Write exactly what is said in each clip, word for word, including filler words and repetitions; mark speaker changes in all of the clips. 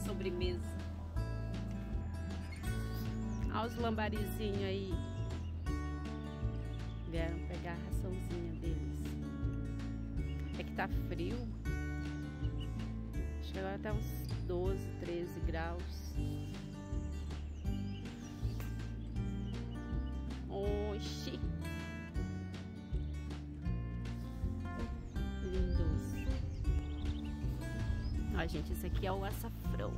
Speaker 1: sobremesa. Olha os lambarizinhos aí. Vieram pegar a raçãozinha deles. É que tá frio. Acho que agora tá uns doze, treze graus. Oxi! Lindos. Ó, gente, esse aqui é o açafrão.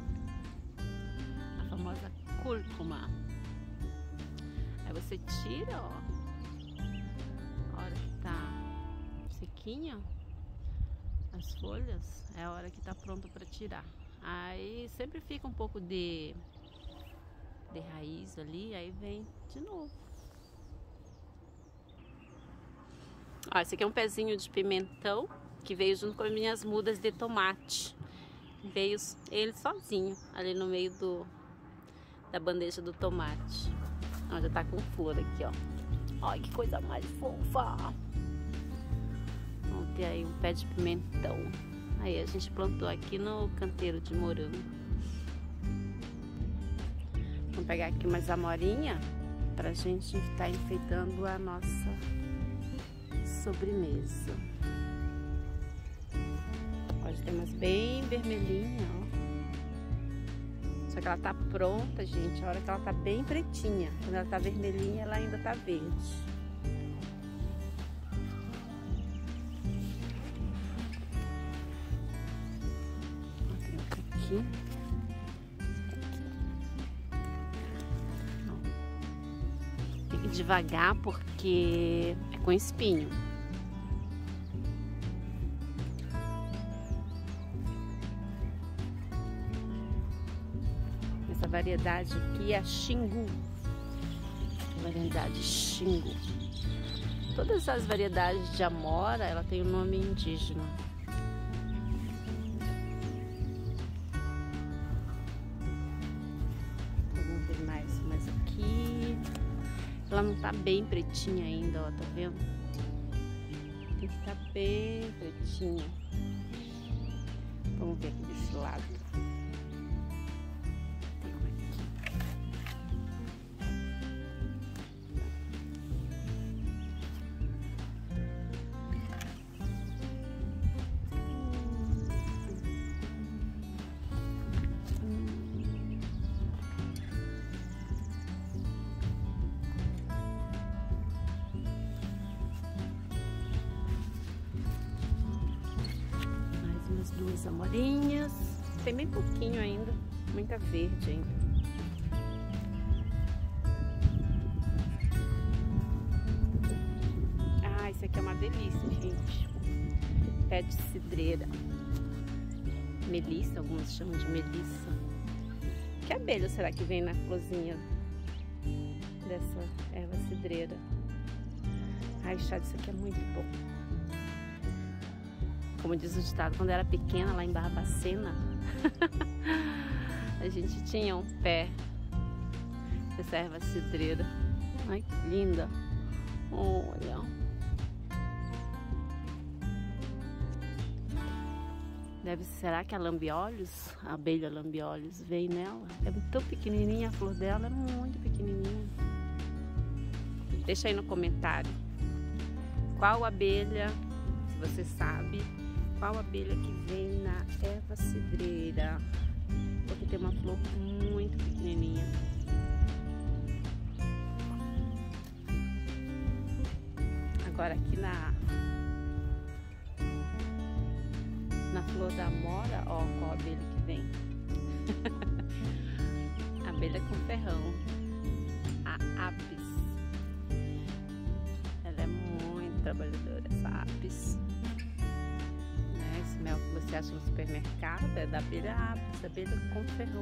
Speaker 1: A famosa cúrcuma. Aí você tira, ó. A hora que tá sequinha, as folhas, é a hora que tá pronto para tirar. Aí sempre fica um pouco de, de raiz ali, aí vem de novo. Ó, esse aqui é um pezinho de pimentão que veio junto com as minhas mudas de tomate. Veio ele sozinho ali no meio do, da bandeja do tomate. Ó, já tá com flor aqui, ó. Olha que coisa mais fofa. Vamos ter aí um pé de pimentão. Aí a gente plantou aqui no canteiro de morango. Vamos pegar aqui umas amorinhas pra gente estar enfeitando a nossa sobremesa. Pode ter umas bem vermelhinhas, ó. Só que ela tá pronta, gente, a hora que ela tá bem pretinha. Quando ela tá vermelhinha, ela ainda tá verde. Ó, tem outra aqui. Ó. Fique devagar porque é com espinho. Essa variedade aqui é a Xingu. Variedade Xingu. Todas as variedades de amora, ela tem um nome indígena. Vamos ver mais, mais aqui. Ela não tá bem pretinha ainda, ó, tá vendo? Tem que estar bem pretinha. Vamos ver aqui desse lado. Duas amorinhas, tem bem pouquinho ainda, muita verde ainda. Ah, isso aqui é uma delícia, gente. Pé de cidreira, melissa, alguns chamam de melissa. Que abelha será que vem na florzinha dessa erva cidreira? Ai, o chá disso aqui é muito bom. Como diz o ditado, quando eu era pequena, lá em Barbacena, a gente tinha um pé dessa erva cidreira. Ai, que linda! Olha! Deve, será que a lambiolhos, a abelha lambiolhos, vem nela? É tão pequenininha, a flor dela é muito pequenininha. Deixa aí no comentário qual abelha, se você sabe, qual abelha que vem na erva cidreira, porque tem uma flor muito pequenininha. Agora aqui na na flor da amora, ó, qual abelha que vem. Abelha com ferrão, a apis. Ela é muito trabalhadora, essa apis. Esse mel que você acha no supermercado é da abelha apis, abelha com ferrão.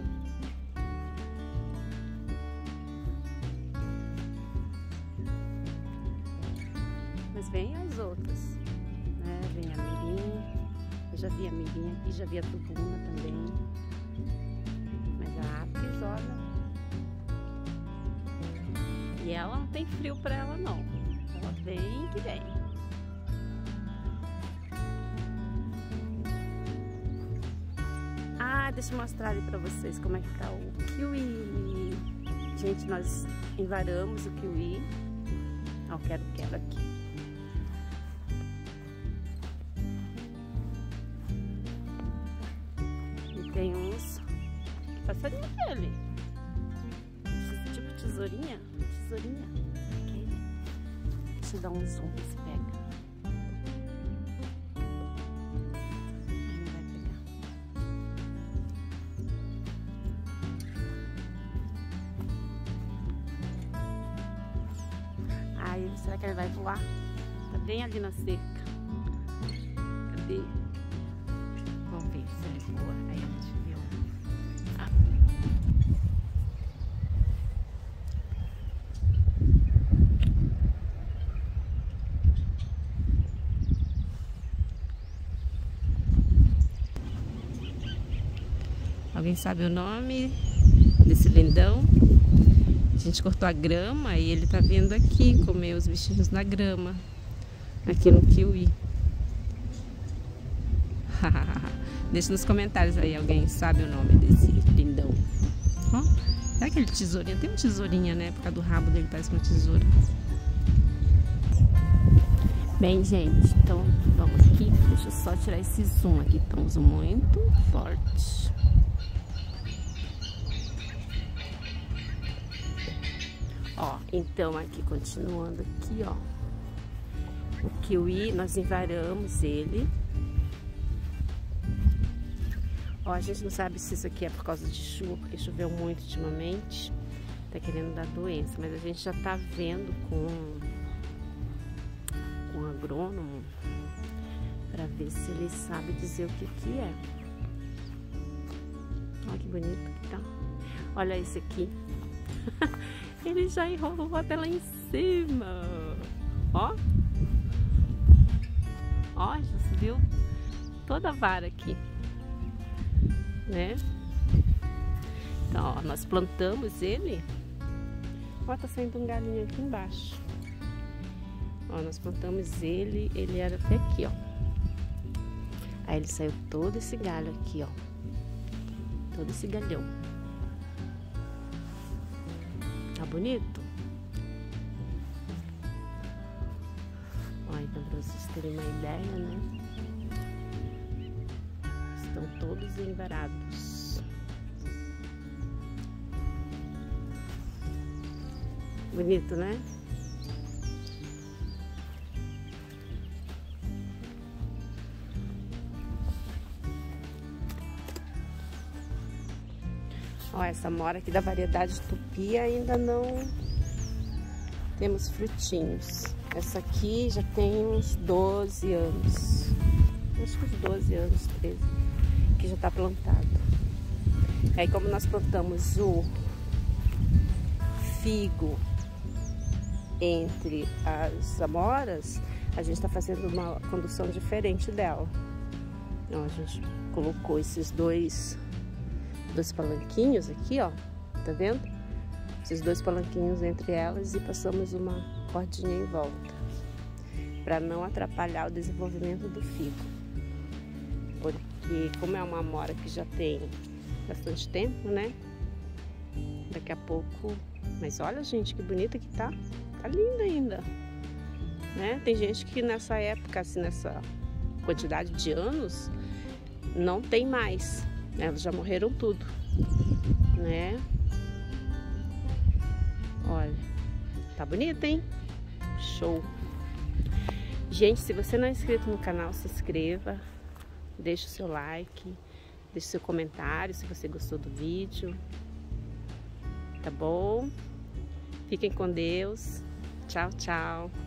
Speaker 1: Mas vem as outras, né? Vem a mirim, eu já vi a mirim aqui, já vi a tubuna também. Mas a apis, olha. E ela não tem frio pra ela não, ela vem que vem. deixa eu mostrar ali pra vocês como é que tá o kiwi. Gente, nós envaramos o kiwi. Ó, quero, quero aqui. E tem uns passarinho dele. Tipo tesourinha. Tesourinha. Aqui. Deixa eu dar um zoom, se pega. Ai, será que ele vai voar? Tá bem ali na cerca. Cadê? Vamos ver se ele voa. Aí a gente viu. Ah. Alguém sabe o nome desse lindão? A gente cortou a grama e ele tá vindo aqui comer os bichinhos na grama. Aqui no kiwi. Deixa nos comentários aí, alguém sabe o nome desse lindão. Ó, é aquele tesourinha. Tem uma tesourinha, né? Por causa do rabo dele, parece uma tesoura. Bem, gente, então vamos aqui. Deixa eu só tirar esse zoom aqui. Estamos muito forte. Ó, então aqui, continuando aqui, ó, o kiwi, nós envaramos ele. Ó, a gente não sabe se isso aqui é por causa de chuva, porque choveu muito ultimamente, tá querendo dar doença, mas a gente já tá vendo com, com o agrônomo, pra ver se ele sabe dizer o que que é. Olha que bonito que tá. Olha esse aqui. Ele já enrolou até lá em cima. Ó. Ó, já subiu toda a vara aqui. Né? Então, ó, nós plantamos ele. Ó, tá saindo um galinho aqui embaixo. Ó, nós plantamos ele, ele era até aqui, ó. Aí ele saiu todo esse galho aqui, ó. Todo esse galhão. Tá bonito? Ó, então pra vocês terem uma ideia, né? Estão todos envarados. Bonito, né? Ó, essa mora aqui da variedade tupi ainda não temos frutinhos. Essa aqui já tem uns doze anos. Acho que uns doze anos, treze. Que já tá plantado. Aí como nós plantamos o figo entre as amoras, a gente tá fazendo uma condução diferente dela. Então a gente colocou esses dois dois palanquinhos aqui, ó, tá vendo? Esses dois palanquinhos entre elas e passamos uma cordinha em volta, para não atrapalhar o desenvolvimento do figo, porque como é uma amora que já tem bastante tempo, né? Daqui a pouco, mas olha, gente, que bonita que tá, tá linda ainda, né? Tem gente que nessa época, assim, nessa quantidade de anos, não tem mais. Elas já morreram tudo, né? Olha, tá bonita, hein? Show! Gente, se você não é inscrito no canal, se inscreva, deixa o seu like, deixa o seu comentário se você gostou do vídeo, tá bom? Fiquem com Deus. Tchau, tchau!